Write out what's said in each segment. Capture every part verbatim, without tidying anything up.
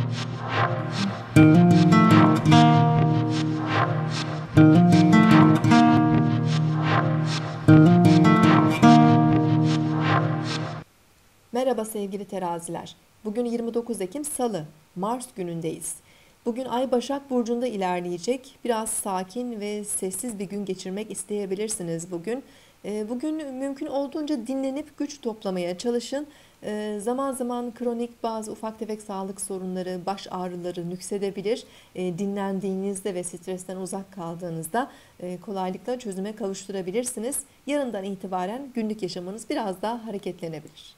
Merhaba sevgili teraziler. Bugün yirmi dokuz Ekim Salı, Mars günündeyiz. Bugün Ay Başak Burcu'nda ilerleyecek. Biraz sakin ve sessiz bir gün geçirmek isteyebilirsiniz bugün. Ee, Bugün mümkün olduğunca dinlenip güç toplamaya çalışın. Ee, Zaman zaman kronik bazı ufak tefek sağlık sorunları, baş ağrıları nüksedebilir. Ee, Dinlendiğinizde ve stresten uzak kaldığınızda e, kolaylıkla çözüme kavuşturabilirsiniz. Yarından itibaren günlük yaşamınız biraz daha hareketlenebilir.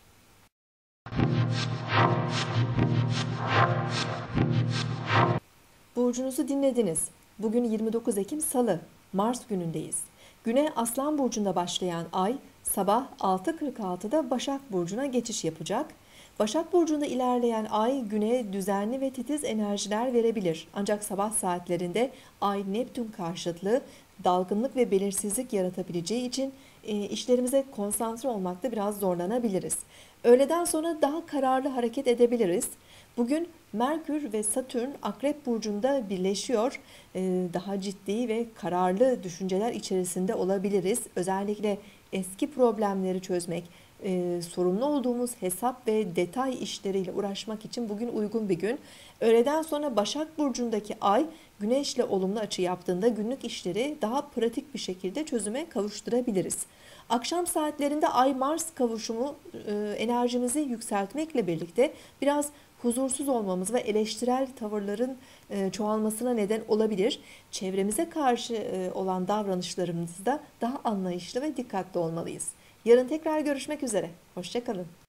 Burcunuzu dinlediniz. Bugün yirmi dokuz Ekim Salı, Mars günündeyiz. Güne Aslan Burcu'nda başlayan ay sabah altı kırk altıda Başak Burcu'na geçiş yapacak. Başak Burcu'nda ilerleyen ay güne düzenli ve titiz enerjiler verebilir. Ancak sabah saatlerinde ay Neptün karşıtlığı dalgınlık ve belirsizlik yaratabileceği için e, işlerimize konsantre olmakta biraz zorlanabiliriz. Öğleden sonra daha kararlı hareket edebiliriz. Bugün Merkür ve Satürn Akrep Burcu'nda birleşiyor. Ee, Daha ciddi ve kararlı düşünceler içerisinde olabiliriz. Özellikle eski problemleri çözmek, e, sorumlu olduğumuz hesap ve detay işleriyle uğraşmak için bugün uygun bir gün. Öğleden sonra Başak Burcu'ndaki ay Güneş'le olumlu açı yaptığında günlük işleri daha pratik bir şekilde çözüme kavuşturabiliriz. Akşam saatlerinde Ay-Mars kavuşumu e, enerjimizi yükseltmekle birlikte biraz huzursuz olmamız ve eleştirel tavırların e, çoğalmasına neden olabilir. Çevremize karşı e, olan davranışlarımızda daha anlayışlı ve dikkatli olmalıyız. Yarın tekrar görüşmek üzere. Hoşça kalın.